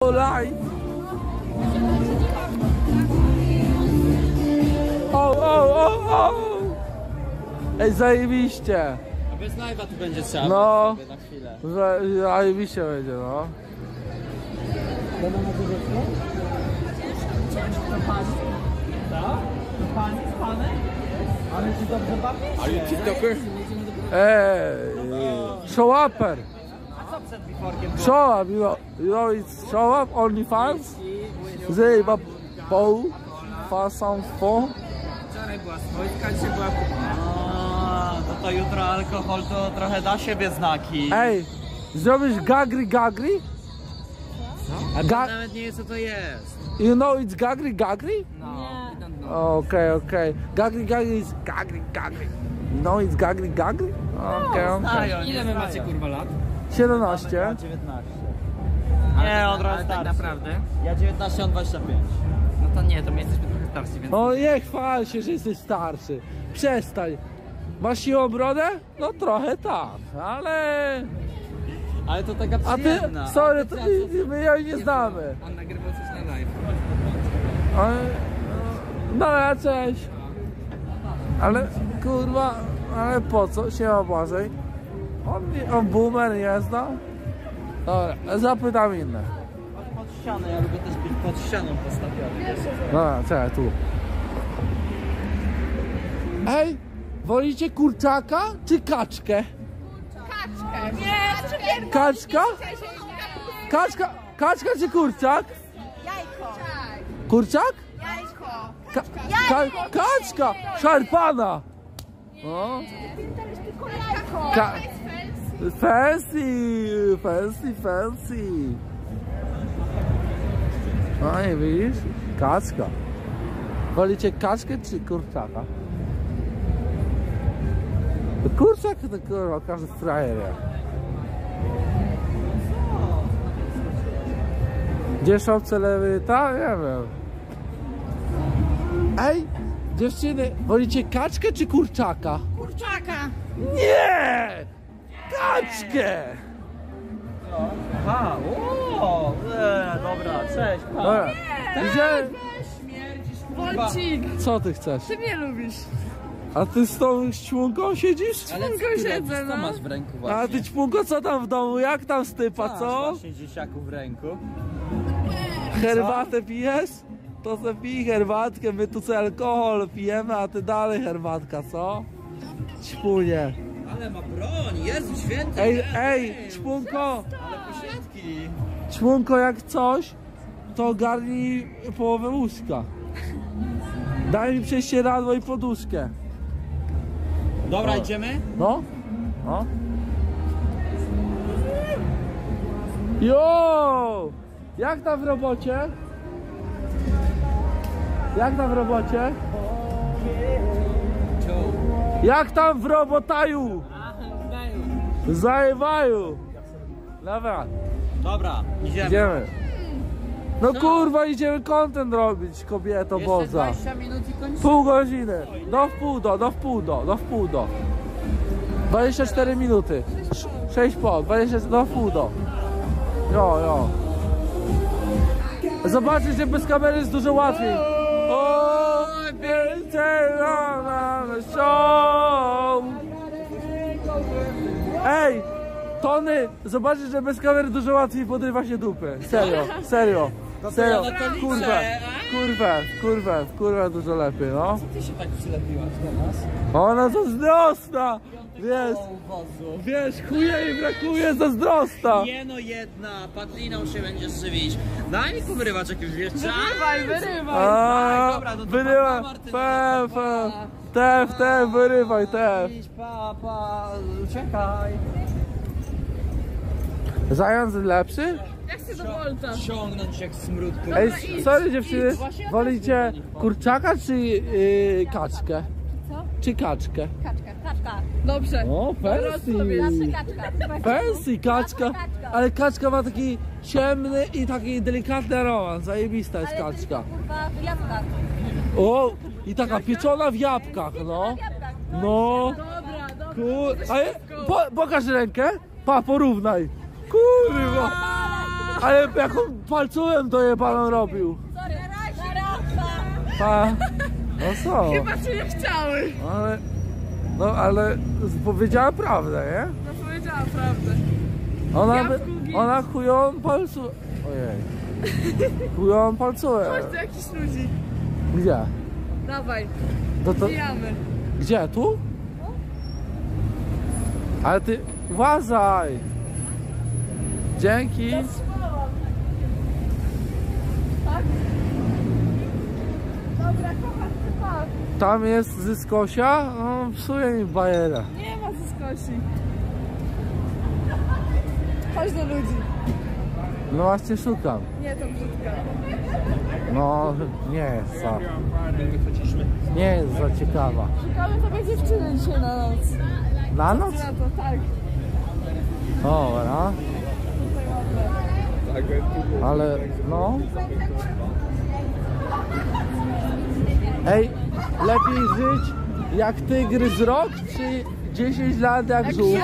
Live. O! Ej, zajebiście. A bez live'a tu będzie trzeba. No, na chwilę. zajebiście będzie, no. Będą na górze? To pani? Co? To pani z panem? Ale ci dobrze bawisz? Are you TikToker? Show upper. A co przed biforkiem było? Show up, you know it's show up, only fans. Zej, ba, poł, fason, fo. Wczoraj była swojska, dzisiaj była to jutro alkohol to trochę da siebie znaki. Ej, zrobisz gagri? A to nawet nie jest co to jest. You know it's gagri? No. Okay. Gagri is gagri. You know it's gagri? Okay. Znają, Ile wy macie kurwa lat? 17. 19. Nie, on trochę starszy. Tak naprawdę? Ja 19, on 25. No to nie, to my jesteśmy trochę starsi, więc... No nie chwal się, że jesteś starszy. Przestań. Masz siłą brodę? No trochę tak, ale... Ale to taka A ty, przyjemna. sorry, to my jej nie znamy. On nagrywał coś na live. No ja cześć. Ale kurwa, ale po co? Siema Błażej. On boomer nie zna? Dobra, zapytam inne. Pod ścianę, ja lubię też być pod ścianą postawiony. Dobra, czekaj, tu. Ej, wolicie kurczaka czy kaczkę? Kaczkę. Nie, cukierka. Kaczka? Kaczka czy kurczak? Jajko. Kurczak? Jajko. Kaczka! Szarpana! No. Jajko. Fancy. No i widzisz? Kaczka. Wolicie kaczkę czy kurczaka? Kurczak to kurwa, każdy frajer. Gdzie shop celebryta? Nie wiem. Ej, dziewczyny, wolicie kaczkę czy kurczaka? Kurczaka. Nie! Kaczkę! Aha, dobra, cześć. Dobra, idziemy. Wolcik. Co ty chcesz? Ty mnie lubisz. A ty z tą ćłunką siedzisz? Ale co Tylko ty siedzę, robisz? Co no. masz w ręku A właśnie? ty ćłunko co tam w domu? Jak tam stypa, Masz co? właśnie dzieciaku w ręku. Herbatę pijesz? To se pij herbatkę, my tu co alkohol pijemy, a ty dalej herbatka, co? Ćpunie. Ale ma broń, Jezu święty. Ej, ćpunko! Ale posiadki. Ćpunko, jak coś, to ogarnij połowę łóżka. Daj mi prześcieradło i poduszkę. Dobra, idziemy? No? Jo! Jak tam w robocie? Jak tam w robotaju? Zajewaju! Dobra, Dobra, idziemy. idziemy. No kurwa, idziemy content robić, kobieto Jeszcze boza. 20 minut i kończymy. Pół godziny. Do wpół do. 24 minuty. 6 po, 20 do wpół do. Jo. Zobaczysz, że bez kamery jest dużo łatwiej. O, więcej na show. Ej, Tony, zobaczysz, że bez kamery dużo łatwiej podrywa się dupy. Serio. Kurwa, dużo lepiej, no. Ty się tak przylepiłaś do nas? Ona zazdrosna! Wiesz, chuja jej brakuje, zazdrosna! Jeno jedna, padliną się będziesz żywić. Daj mi powyrywać jakieś wieszczaki. Wyrywaj. A, Dobra, no to wyrywaj, pa, Martyna, wyrywaj, Idź, pa, uciekaj. Zając lepszy? Ja chcę do Wolta. Ciągnąć jak smród. Ej, sorry dziewczyny, wolicie kurczaka czy kaczkę? Co? Czy kaczkę? Kaczka. Dobrze. O, fancy! Fancy, kaczka! Ale kaczka ma taki ciemny i taki delikatny aromat, zajebista jest kaczka. Kurwa, w jabłkach. O, i taka pieczona w jabłkach, no. No. Dobra. Pokaż rękę. Porównaj. Kurwa. Ale jaką palcowym dojebaną robił. Sorry, na raz. Pa. No co? Chyba cię nie chciały. Ale... No ale powiedziała prawdę, nie? No powiedziała prawdę. Ona chujową palcu... Ojej. Chujową palcową. Chodź do jakichś ludzi. Gdzie? Dawaj, To... wbijamy. Gdzie? Tu? Ale ty... Uważaj! Dzięki! Tak? Dobra, kocham cię, tak. Tam jest Zyskosia? No, psuje mi bajerę. Nie ma Zyskosi. Chodź do ludzi. No właśnie szukam. Nie, to brzydka. No, nie jest za... Nie jest za ciekawa. Szukamy sobie dziewczyny dzisiaj na noc. Na noc? Na to, tak. Dobra. Ale, no... Ej, lepiej żyć jak tygrys rok, czy 10 lat jak żółw?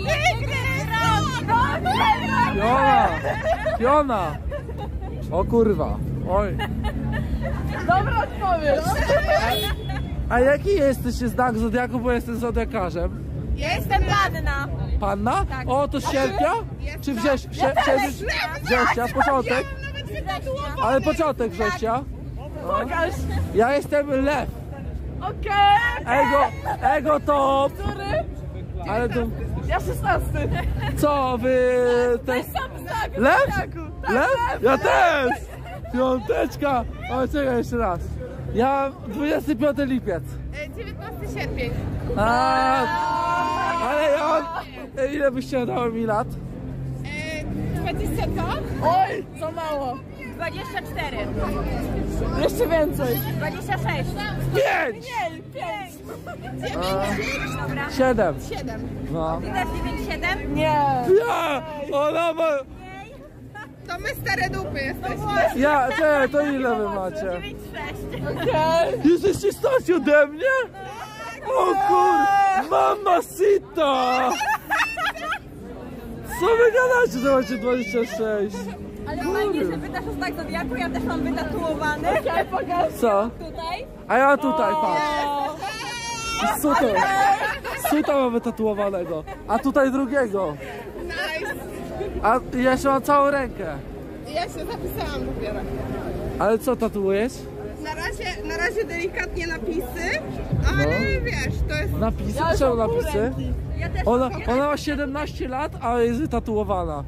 Fiona! Fiona! O kurwa! Oj! Dobra odpowiedź. A jaki jesteś znak zodiaku, bo jestem zodiakarzem? Ja jestem panna. Panna? O, to z sierpnia? Czy września? Września, początek? Ale początek września? Pokaż. Ja jestem lew. Okej. Ego top. Który? Ale to... Ja 16. Co wy też... Sam znak. Lew? Tak, Lew? Ja też! Piąteczka! O, czekaj jeszcze raz. Ja 25 lipiec. 19 sierpień. Ale ja... Ile byście dały mi lat? 22? Oj, za mało. 24. Jeszcze więcej. 26. 5! Nie, 5. 7. 7. No. Ty też 9-7? Nie. Ja! Ona ma... To my stare dupy jesteśmy. Ja, czekaj, to ile wy macie? 9-6. Okej. Jesteście starsi ode mnie? O kur... Mamacita! Co wy gadacie, że macie 26? Ale fajnie, że pytasz o znak zodiaku, ja też mam wytatuowany. Okej, pokaż. Co? Tutaj. A ja tutaj, patrz. Suta mam wytatuowanego, a tutaj drugiego. Nice. A ja jeszcze mam całą rękę. Ja się zapisałam dopiero. Ale co tatuujesz? Na razie delikatnie napisy, ale wiesz, to jest... Napisy? Czemu napisy? Ja też Ona ma 17 lat, a jest wytatuowana.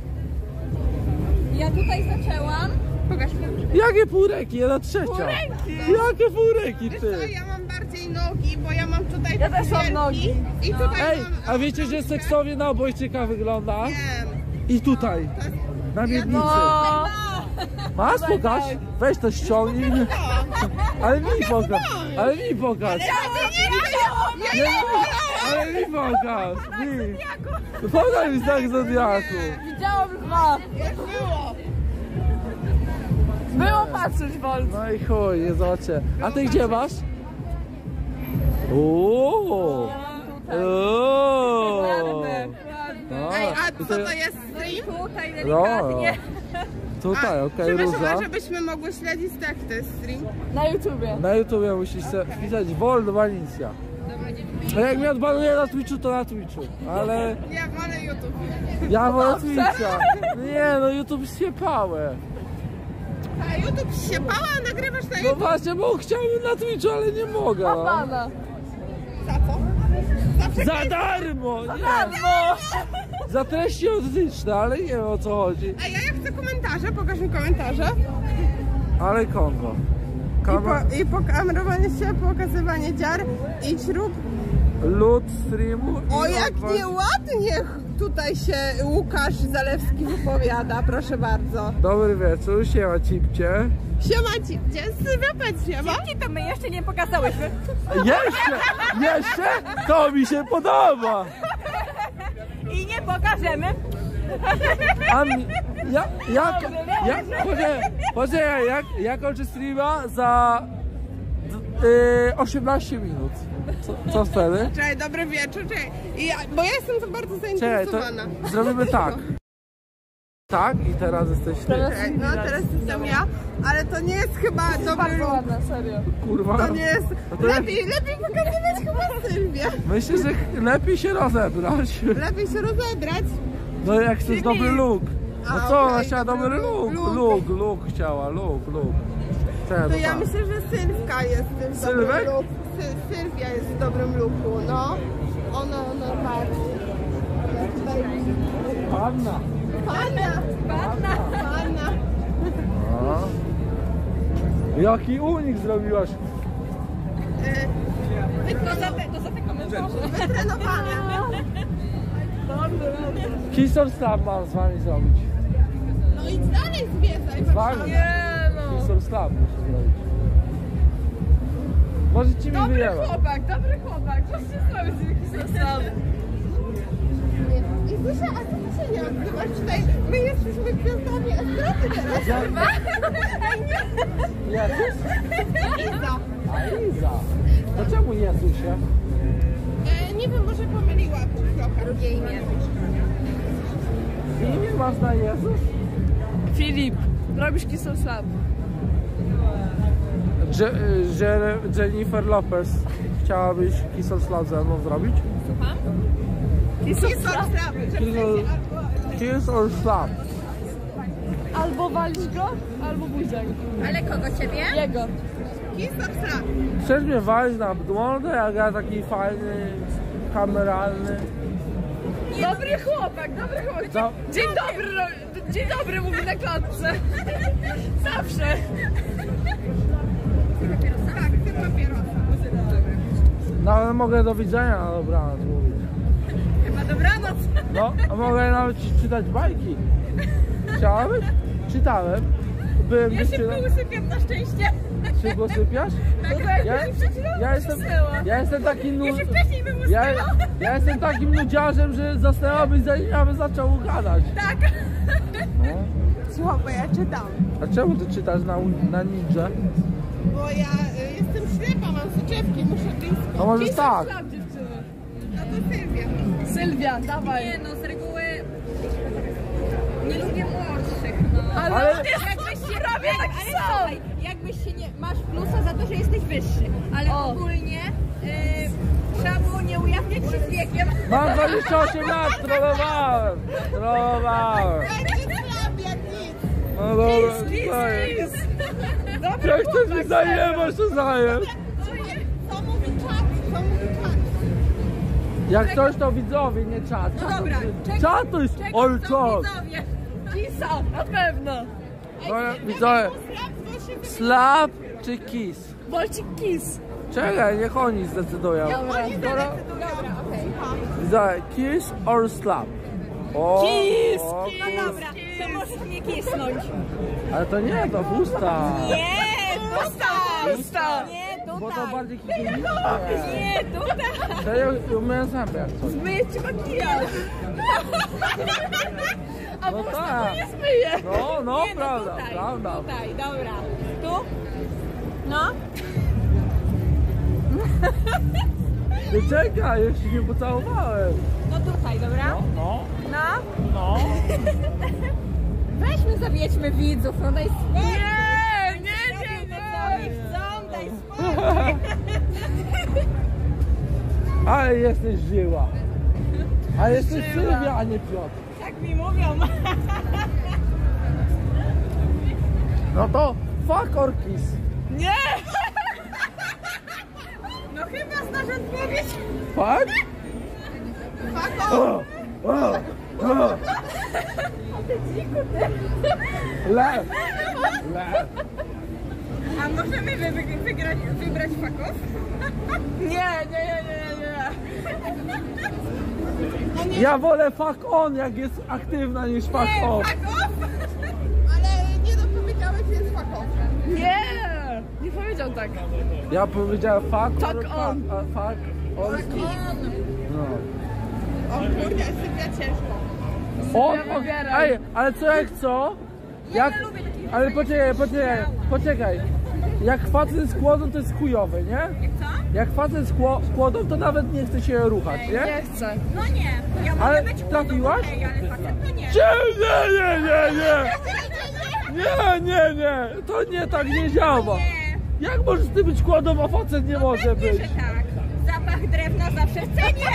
Ja tutaj zaczęłam. Pokaż mi. Jakie pół ręki? 1/3. Jakie pół ręki, Co, ty? ja mam bardziej nogi, bo ja mam tutaj Ja też mam wielki nogi. i tutaj Ej, mam... a wiecie, że seksownie na obojczyka wygląda? Wiem. I tutaj, na miednicy. No. Masz? Pokaż? Weź to ściągnij. Ale mi pokaż. Ale mi pokaż. Nie, ale mi pokaż. Mi. Pokaż mi znak zodiaku. Widziałam dwa. Było patrzeć, Wolt. No i chuj, nie zobaczę. A ty gdzie masz? Ooo. Ładne. No, Ej, a co to jest stream? Tutaj no. delikatnie. Tutaj, okej, róża. Przepraszam, żebyśmy mogły śledzić tak to jest stream. Na YouTubie. Na YouTubie musisz wpisać Wolno Valencia. A jak mnie odbanuje na Twitchu, to na Twitchu. Ale Ja wolę YouTube. ja wolę Twitcha. Nie no, YouTube się pałe. A YouTube się pała, a nagrywasz na No YouTube. właśnie, bo chciałbym na Twitchu, ale nie mogę. No. Pana. Za co? Za darmo! Nie. Za treści odwyżne, ale nie wiem o co chodzi. Ej, ja chcę komentarze, pokaż mi komentarze. Ale Kongo. I pokamerowanie się, pokazywanie dziar i śrub. Lud streamu. O, jak nieładnie tutaj się Łukasz Zalewski wypowiada, proszę bardzo. Dobry wieczór, siema cipcie. Siema ci, gdzie sypać siema? To my jeszcze nie pokazałyśmy. Jeszcze? To mi się podoba. I nie pokażemy. A mi, jak kończę streama za 18 minut. Co wtedy? Czekaj, dobry wieczór, czekaj. Bo ja jestem to bardzo Czekaj, zainteresowana. to zrobimy tak. Tak? I teraz jesteś ty. No teraz jestem ja, ale to nie jest chyba dobry look. Ładna, serio. Kurwa. To nie jest... No to Lepiej pokazywać chyba Sylwię. Myślę, że lepiej się rozebrać. Lepiej się rozebrać. No jak chcesz dobry look. No A, co, ona okej, chciała dobry look. Look chciała, look. To ja myślę, że Sylwka jest w tym Sylwek? dobrym looku. Sylwia jest w dobrym looku, no. Ona bardziej. Panna. Panna. No. Jaki unik zrobiłaś? Wytrenowane. Kiss or slap mam z wami zrobić. No idź dalej zwiedzaj. Z wami? Nie no. Kiss or slap muszę zrobić. Możecie mi Dobry wyjebać. chłopak. Możecie zrobić jakiś zasad. I Zuzia, a ty się nie odzywasz tutaj? My jesteśmy gwiazdami estrady teraz. Jezus? Iza. A Iza. To czemu Jezusie? Nie wiem, może pomyliła trochę. Drugie imię. Imię masz na Jezus? Filip, robisz kiss or slap. Jennifer Lopez. Chciałabyś Kiss or slap ze mną zrobić? Słucham? Kiss or slap. Kiss or slap. Albo walić go, albo buziak. Ale kogo ciebie? Jego. Kiss or slap? Chcesz mnie walić na mordę, jak ja taki fajny, kameralny? Dobry chłopak. Co? Dzień dobry mówi na klatce. Zawsze. Tak, ty papierosa. No ale mogę do widzenia na dobranoc mówić. Chyba dobranoc. No, a mogę nawet czytać bajki. Chciałabyś? Czytałem. Byłem dziewczyną. usypiam na szczęście. Szybko sypiasz? Ja jestem taki ja jestem takim nudziarzem, że zasnęłabyś zanim ja bym zaczął gadać. Tak. No. Słuchaj, bo ja czytam. A czemu ty czytasz na ninja? Bo ja jestem ślepa, mam soczewki, muszę blisko. No może Kiss or tak. slap, dziewczyny. No to Sylwia. Sylwia, dawaj. Nie no, z reguły nie lubię młodszych, no. Ale jakbyś się robię taki Ale sam. słuchaj, jakbyś się nie... Masz plusa za to, że jesteś wyższy, ale O. ogólnie trzeba było nie ujawniać się z wiekiem. Mam 28 lat, trollowałem. Będzie slab jak nic. No dobra, Kiss. Dobry jak chcesz mi chłopak, zajebać, to zajem. Co mówi czat? Co mówi czat? Jak coś to widzowie, nie czat. No dobra, Czat to jest all talk. widzowie. Kisa, na pewno. No, widzowie, slap czy kiss? Wolcik kiss. Czekaj, niech oni zdecydują. Dobra, okej. Widzowie, kiss or slap? O, Kiss, o, No dobra, to możesz mnie kisnąć. ale to nie, to w usta. Nie, Usta. nie Bo to tutaj. bardziej higieniczne. Nie, tutaj. To ja umyję zęby jak coś. Zmyję ci makijaż. A No no tak. nie zmyję. No, Nie, prawda, tutaj, prawda. Tutaj, dobra. Tu? No. Ty czekaj, jeszcze nie pocałowałem. No tutaj, dobra? No. No. Weźmy, zawiedźmy widzów, no daj spokój. Nie. Co oni chcą, daj spokój. Ale jesteś żyła. A jesteś Sylwia, a nie Piotr. Tak mi mówią. No to fuck or kiss. Nie. No chyba znasz odpowiedź. Fuck? Fuck O, off. o. Lew. Lew. A możemy wybrać fuck off? Nie. Ja wolę fuck on, jak jest aktywna, niż fuck off. Fuck off? Ale nie dopowiedziałeś, że jest fuck off. Nie powiedział tak. Ja powiedziałem fuck Fuck or on. fuck or kiss. No. O kurde, Sylwia ciężko. On, ej, ale co jak co? Jak, ale poczekaj. Jak facet jest kłodą, to jest chujowy, nie? Co? Jak facet z kłodą, to nawet nie chce się ruchać, nie? Nie chcę. No nie, ja mogę Ale być trafiłaś? okej, ale facet to nie. Nie, to nie tak nie działa. Jak możesz ty być kłodą, a facet nie może Pewnie, być? że tak. Zapach drewna zawsze w cenie.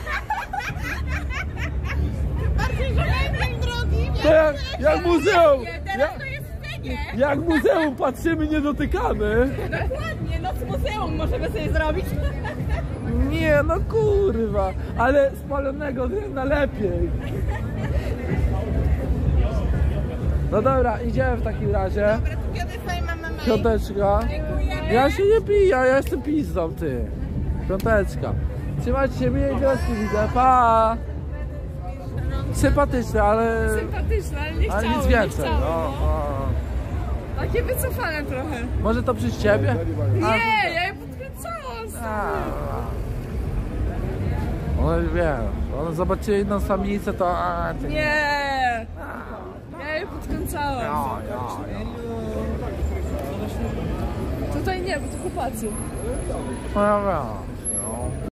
Bardziej, że lepiej drogi, To jak muzeum. Nie, teraz to jest w cenie. Jak muzeum patrzymy, nie dotykamy. Dokładnie, noc muzeum możemy sobie zrobić. Nie, no kurwa. Ale spalonego drewna lepiej. No dobra, idziemy w takim razie. Dobra, tu kiedy sobie mamy mail. Piąteczka. Dziękujemy. Ja się nie piję, ja jestem pizdą, ty. Piąteczka. Trzymajcie się, miłej wioski widzę, pa! Sympatyczne, ale... Sympatyczne, ale nie Ale chciałam. nic nie więcej. chciałam, No, no. Takie wycofane trochę. Może to przez ciebie? Nie, ja je podkręcałam. One wiesz, one zobaczyły inną samicę, to... ty. Nie. Ja je podkręcałam. Tutaj nie, bo to chłopacy. No, no.